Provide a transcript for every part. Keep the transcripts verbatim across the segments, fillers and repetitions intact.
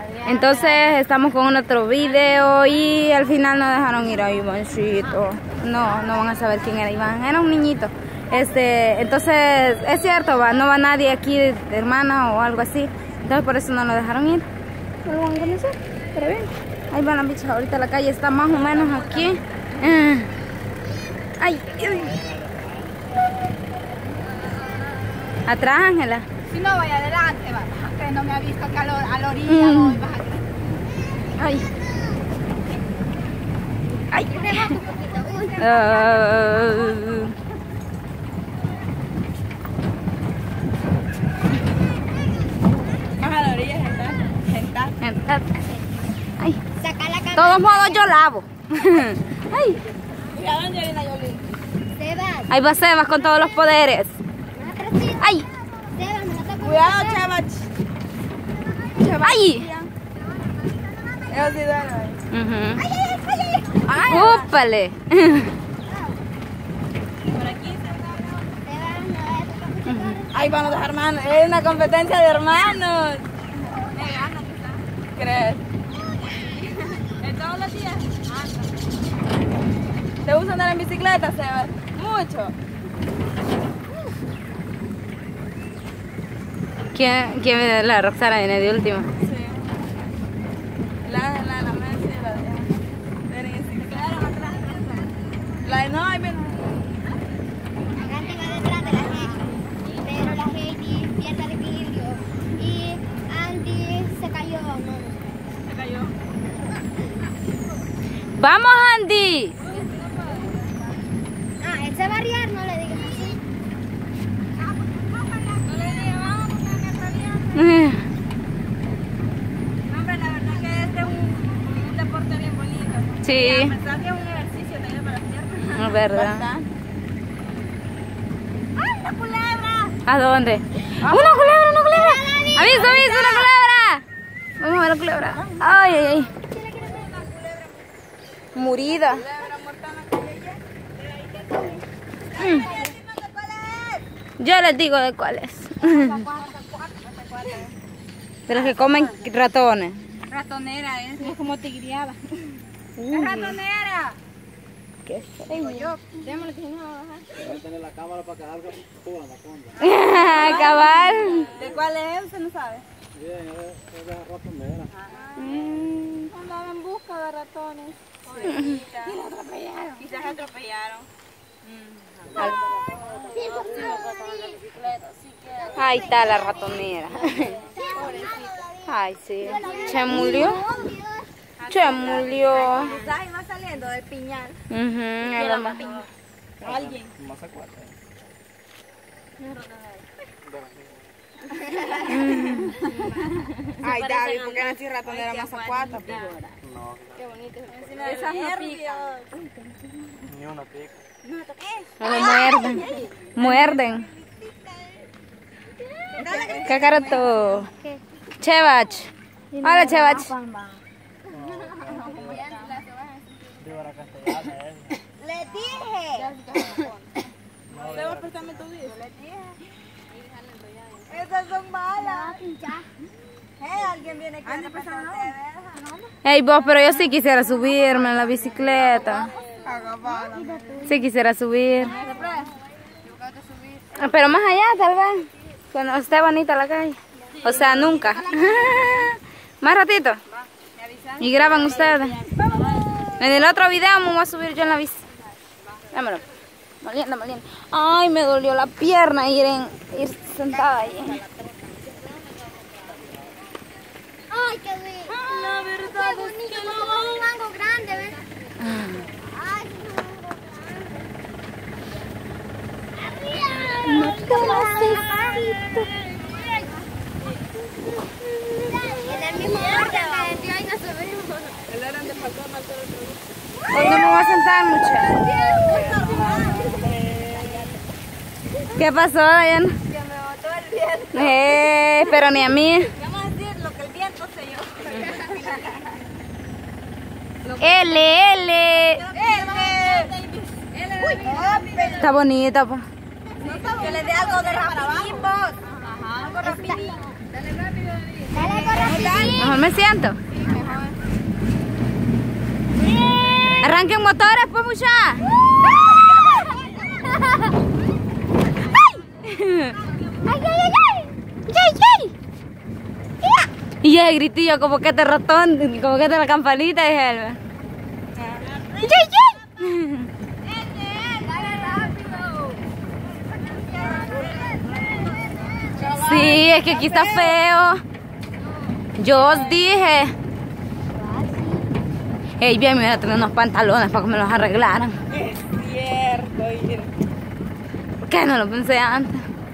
Entonces estamos con otro video y al final nos dejaron ir a Ivancito. No, no van a saber quién era Iván, era un niñito. Este, entonces es cierto, va, no va nadie aquí de, de hermana o algo así. Entonces por eso no nos dejaron ir. No van a conocer, pero bien. Ahí van las bichas, ahorita la calle está más o menos aquí. Uh. Ay, ay. Atrás, Ángela. Si no, vaya adelante, va. Que no me ha visto acá a la orilla, mm. Voy, baja. Ay. Ay. Uh. Baja a la orilla, sentar. Sentar. Sentar. Ay. Saca la cabeza. De todos modos yo lavo. Ay. Cuidado, Angelina Jolie. Sebas. Ahí va Sebas con todos los poderes. Ay. Sebas, no te cuidado, Sebas. Ay. Eso sí duele. Uh-huh. Ay, ay, ay, ay. ¡Úpale! Por aquí, Sebas, no uh-huh. Ay, vamos a hermanos. Es una competencia de hermanos. Me gana, quizás. ¿Crees? ¿En todos los días? Anda. ¿Te gusta andar en bicicleta, Sebas? Mucho. ¿Quién, quién viene? La Roxana viene de última. Sí. La, la, la Messi, la de... Claro, atrás, atrás. La de no, ahí ven. Agante va detrás de la Heidi, pero la Heidi pierde el equilibrio. Y Andy se cayó, no. Se cayó. ¡Vamos, Andy! Ah, él se va a arriar, no le digas así. No le digas, vamos, porque me atraviesa. Hombre, la verdad que este es un, un deporte bien bonito. Sí. Y a pesar que es un ejercicio también para las piernas. Es verdad. ¡Ay, la culebra! ¿A dónde? ¡Una culebra, una culebra! ¡Aviso, aviso, una culebra! Vamos a ver la culebra. ¡Ay, ay, ay! Murida. Mm. Yo les digo de cuál es. De los que comen ratones. Ratonera, ¿eh? Es como tigriada. ¡Es ratonera! ¿Qué Digo yo. Démosle que no va a bajar. Voy a tener la cámara para que salga toda la sombra. Cabal. ¿De cuál es? ¿Usted no sabe? Bien, es de ratonera. Mm. Andaba en busca de ratones. Pobrecita. Y la atropellaron. Quizás la atropellaron. Mm. Ahí está la ratonera. Ay, sí. Se murió. Se murió. Quizás iba saliendo del piñal. Uh-huh. Alguien. Más a cuatro. Ay, David, ¿por qué no soy ratonera más a cuatro? No. Qué bonito. Esas no pican. Ni una pica. No lo muerden. Muerden. ¿Qué cara tú? Chevach. Hola, Chevach. Le dije. Debo prestarme tu video. Le dije. Esas son malas. Eh, alguien viene aquí a pasar. Ey, vos, pero yo sí quisiera subirme en la bicicleta. Sí quisiera subir. Pero más allá, tal vez. Cuando esté bonita la calle. O sea, nunca. Más ratito. Y graban ustedes. En el otro video me voy a subir yo en la bici. Dámelo. Molienda, molienda. Ay, me dolió la pierna ir, en, ir sentada ahí. Ay, qué bien. La verdad es que no va un mango grande, ¿ves? Ay, un mango grande. No te en el mismo orden que vendió ahí no se ve. El orden de faltó más todo el Hoy no me voy a sentar mucho. ¿Qué pasó, Diana? Que me botó el viento. Eh, pero ni a mí. Vamos a decir lo que el viento se llevó. L, L. Está bonita, pa. Que le dé algo de rapidín, vos. Ajá. Algo rapidín. Dale rápido, David. Mejor me siento. Arranquen motores, pues, mucha. Y el gritillo como que te ratón, como que te la campanita, dije él. Sí, es que aquí está feo. Yo os dije. Ey, bien, me voy a tener unos pantalones para que me los arreglaran. Es cierto, ir. ¿Por qué no lo pensé antes?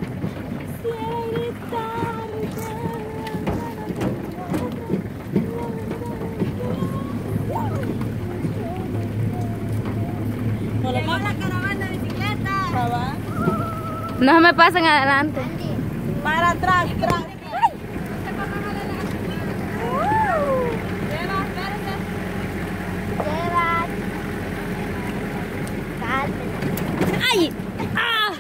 Tenemos la caravana de bicicleta. No se me pasen adelante. Para atrás, atrás. ¡Ay! ¡Ah!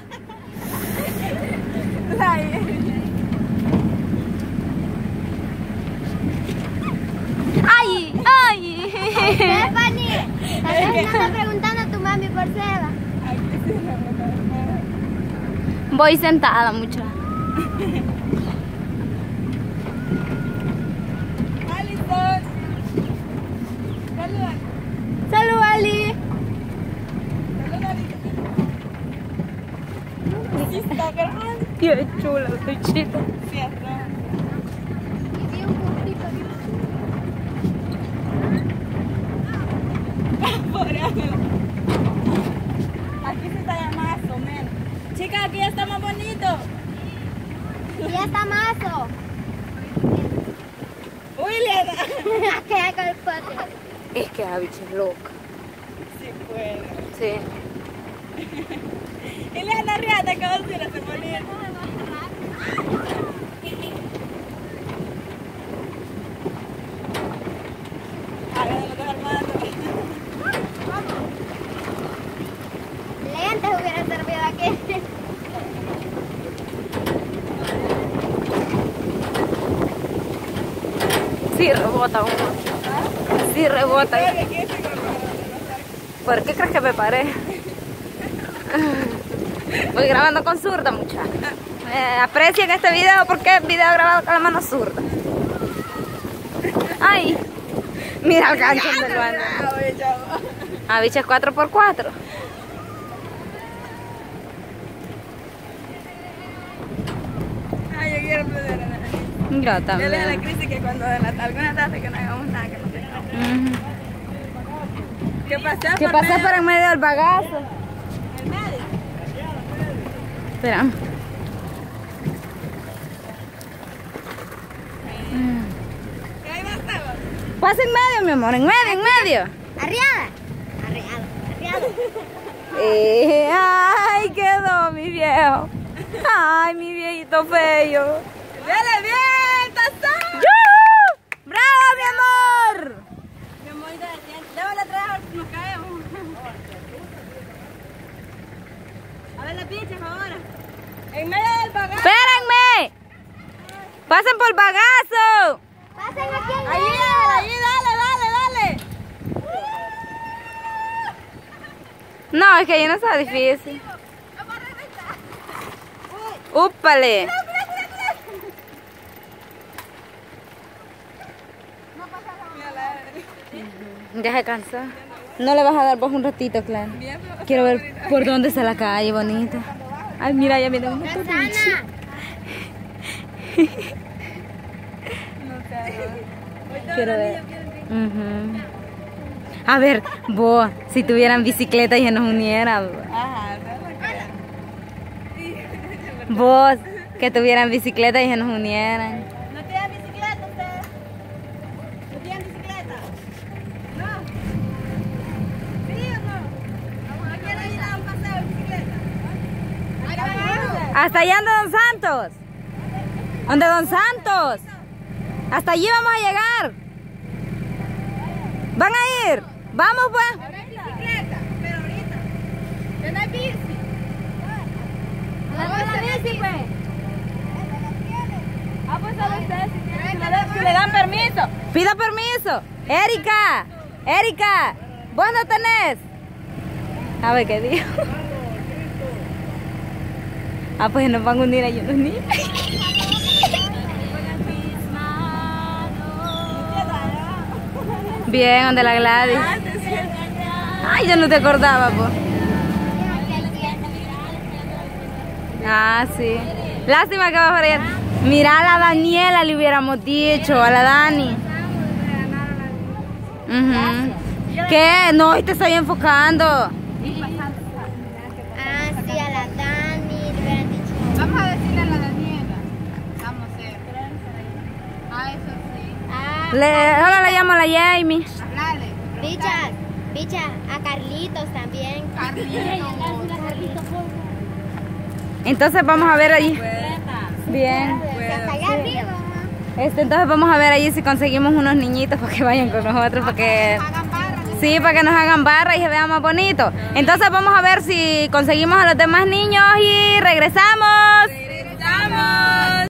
¡Ay! ¡Ay! Stephanie, tal vez estás preguntando a tu mami por Seba. Voy sentada mucho. Alison. Saluda. ¡Salud, Ali! Saluda, Alison. Sí, está grande. ¡Qué chula, bichita! Cierto. Y vi un puntito. Pobre Ángela. Aquí se está llamando, men. Chicas, aquí ya está más bonito. Y ya está mazo. William. Queda con el pote. Es que la bicha es loca. Sí puede. Sí. Ileana Riata, que va a decir hace bonito. Háganlo con Armando. Lentes hubieran servido aquí. Sí, rebota uno. Sí, rebota. ¿Por qué crees que me paré? Voy grabando con zurda, muchachos. Eh, aprecien este video porque es video grabado con la mano zurda. Ay, mira el gancho del bando. Ah, bicha es cuatro por cuatro. Ay, yo quiero perder a la Yo Yo le dije a la también. Cristi que cuando de la, alguna tarde que no hagamos nada, que no tengamos. Ujú. Que pasé Que por pasé medio- por en medio del bagazo. el medio. Espera. ¿Qué ahí va Seba? Pasa en medio, mi amor, en medio, en medio. Arriada. Arriada. Arriada. Eh, ay, quedó mi viejo. Ay, mi viejito feo. ¡Dale bien, Tazón! ¡Yujú! ¡Bravo, mi amor! Mi amor, déjale atrás a ver si nos caemos. A ver las pinches ahora. En medio del bagaje. ¡Espérenme! ¡Pasen por el bagazo! Pasen aquí en Ahí, medio. ahí, dale, dale, dale. No, es que ahí no está difícil. ¡Úpale! Ya se cansó. No le vas a dar vos un ratito, claro. Quiero ver por dónde está la calle, bonita. Ay, mira, ya viene un motor. Sana. Quiero ver. Ujú. A ver, vos, si tuvieran bicicleta y se nos unieran. Ajá, Vos, que tuvieran bicicleta y se nos unieran. ¿no tienen bicicleta ustedes? ¿No tienen bicicleta? ¿No? ¿Sí o no? ¿No quieren ir a un paseo de bicicleta? Acá abajo. Hasta allá anda Don Santos. ¿Dónde Don Santos? Hasta allí vamos a llegar. ¿Van a ir? Vamos pues. Habrá bicicleta, pero ahorita. ¿Ya no hay bici? Vamos a la bici, pues. Ah, pues a ustedes si quieren, si le dan- si le dan permiso. Pida permiso. Erika, Erika, ¿vos no tenés? A ver qué dijo. Ah, pues nos van a unir ahí unos niños. Bien, donde la Gladys. Ay, yo no te acordaba, pues. Ah, sí. Lástima que va a ir. Mira a la Daniela, le hubiéramos dicho, a la Dani. Ujú. ¿Qué? No, y te estoy enfocando. Ah, sí, a la Dani, le hubieran dicho. Vamos a decirle a la Daniela. Vamos a hacer. Ah, eso sí. Ah, Le, ahora le llamo a la Jamie. Dale. pichas, pichas, a Carlitos también. Carlitos. Entonces vamos a ver allí. Bien. Hasta allá arriba. Este, entonces vamos a ver allí si conseguimos unos niñitos para que vayan con nosotros, para que sí, para que nos hagan barra y se vea más bonito. Entonces vamos a ver si conseguimos a los demás niños y regresamos. Regresamos.